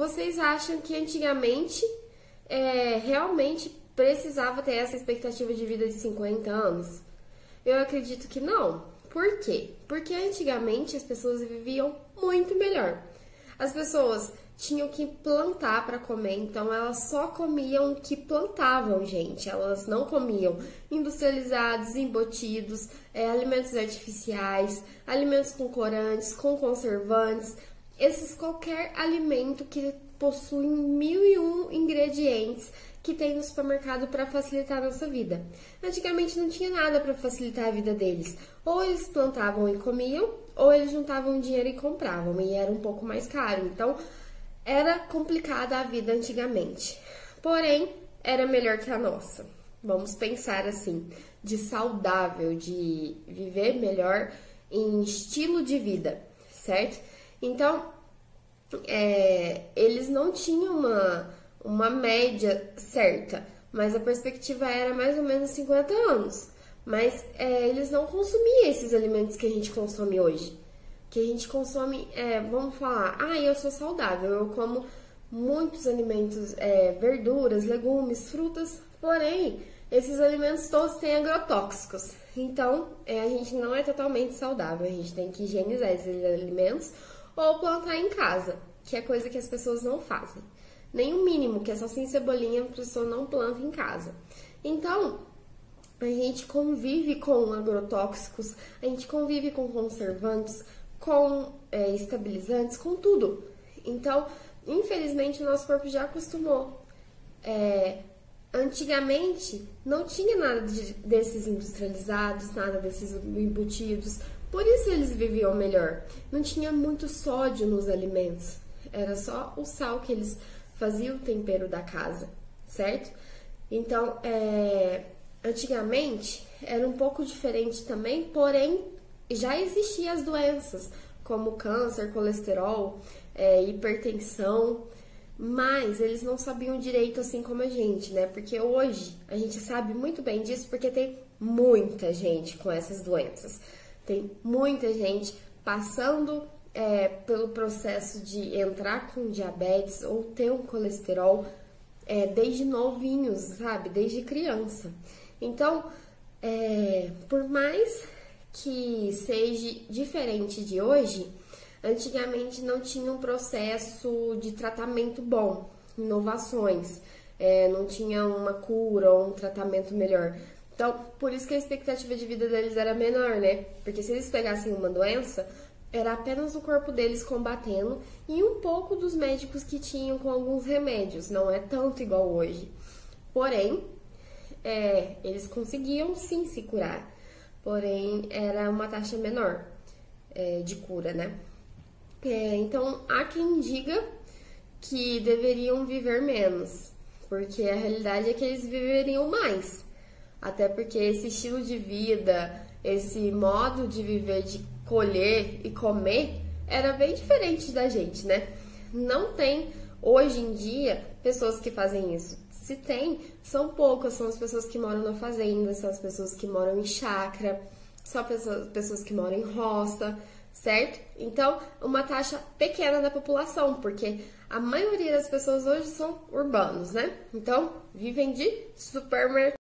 vocês acham que antigamente realmente precisava ter essa expectativa de vida de 50 anos? Eu acredito que não. Por quê? Porque antigamente as pessoas viviam muito melhor. As pessoas tinham que plantar para comer, então elas só comiam o que plantavam, gente. Elas não comiam industrializados, embutidos, alimentos artificiais, alimentos com corantes, com conservantes, qualquer alimento que possui 1001 ingredientes que tem no supermercado para facilitar a nossa vida. Antigamente não tinha nada para facilitar a vida deles. Ou eles plantavam e comiam, ou eles juntavam dinheiro e compravam, e era um pouco mais caro. Então, era complicada a vida antigamente. Porém, era melhor que a nossa. Vamos pensar assim, de saudável, de viver melhor em estilo de vida, certo? Então, eles não tinham uma média certa, mas a perspectiva era mais ou menos 50 anos. Mas eles não consumiam esses alimentos que a gente consome hoje. Que a gente consome, vamos falar, eu sou saudável, eu como muitos alimentos, verduras, legumes, frutas, porém, esses alimentos todos têm agrotóxicos. Então, a gente não é totalmente saudável, a gente tem que higienizar esses alimentos ou plantar em casa, que é coisa que as pessoas não fazem. Nem o mínimo, que é salsinha e cebolinha, a pessoa não planta em casa. Então, a gente convive com agrotóxicos, a gente convive com conservantes, com estabilizantes, com tudo. Então, infelizmente, o nosso corpo já acostumou. Antigamente, não tinha nada desses industrializados, nada desses embutidos, por isso eles viviam melhor. Não tinha muito sódio nos alimentos, era só o sal que eles faziam o tempero da casa, certo? Então, antigamente era um pouco diferente também, porém já existiam as doenças, como câncer, colesterol, hipertensão, mas eles não sabiam direito assim como a gente, né? Porque hoje a gente sabe muito bem disso, porque tem muita gente com essas doenças. Tem muita gente passando pelo processo de entrar com diabetes ou ter um colesterol desde novinhos, sabe? Desde criança. Então, por mais que seja diferente de hoje, antigamente não tinha um processo de tratamento bom, inovações, não tinha uma cura ou um tratamento melhor. Então, por isso que a expectativa de vida deles era menor, né? Porque se eles pegassem uma doença, era apenas o corpo deles combatendo e um pouco dos médicos que tinham com alguns remédios, não é tanto igual hoje. Porém, eles conseguiam sim se curar, porém era uma taxa menor de cura, né? Então, há quem diga que deveriam viver menos, porque a realidade é que eles viveriam mais. Até porque esse estilo de vida, esse modo de viver, de colher e comer, era bem diferente da gente, né? Não tem, hoje em dia, pessoas que fazem isso. Se tem, são poucas, são as pessoas que moram na fazenda, são as pessoas que moram em chácara, são pessoas que moram em roça, certo? Então, uma taxa pequena da população, porque a maioria das pessoas hoje são urbanos, né? Então, vivem de supermercado.